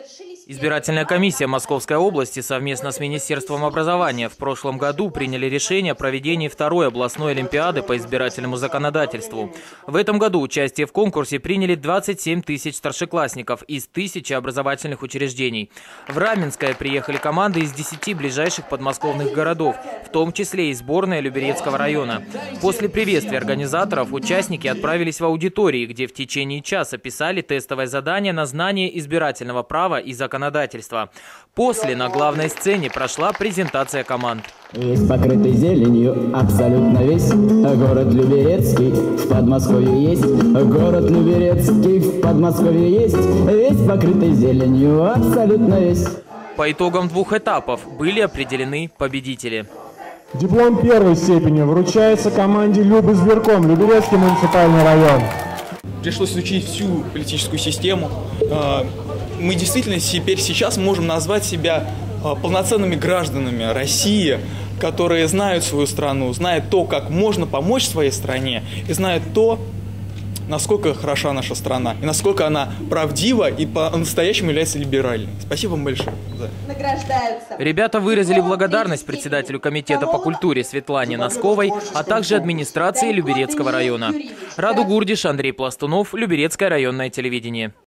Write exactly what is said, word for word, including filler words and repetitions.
Избирательная комиссия Московской области совместно с Министерством образования в прошлом году приняли решение о проведении второй областной олимпиады по избирательному законодательству. В этом году участие в конкурсе приняли двадцать семь тысяч старшеклассников из тысячи образовательных учреждений. В Раменское приехали команды из десяти ближайших подмосковных городов, в том числе и сборная Люберецкого района. После приветствия организаторов участники отправились в аудитории, где в течение часа писали тестовое задание на знание избирательного права и законодательства. После на главной сцене прошла презентация команд. Весь покрытый зеленью, абсолютно весь город Люберецкий в Подмосковье есть. Город Люберецкий в Подмосковье есть. Весь покрытый зеленью, абсолютно весь. По итогам двух этапов были определены победители. Диплом первой степени вручается команде Любы Зверком, Люберецкий муниципальный район. Пришлось изучить всю политическую систему. Мы действительно теперь сейчас можем назвать себя полноценными гражданами России, которые знают свою страну, знают то, как можно помочь своей стране, и знают то, насколько хороша наша страна, и насколько она правдива и по-настоящему является либеральной. Спасибо вам большое. Награждаются. Ребята выразили благодарность председателю комитета по культуре Светлане Носковой, а также администрации Люберецкого района. Раду Гурдиш, Андрей Пластунов, Люберецкое районное телевидение.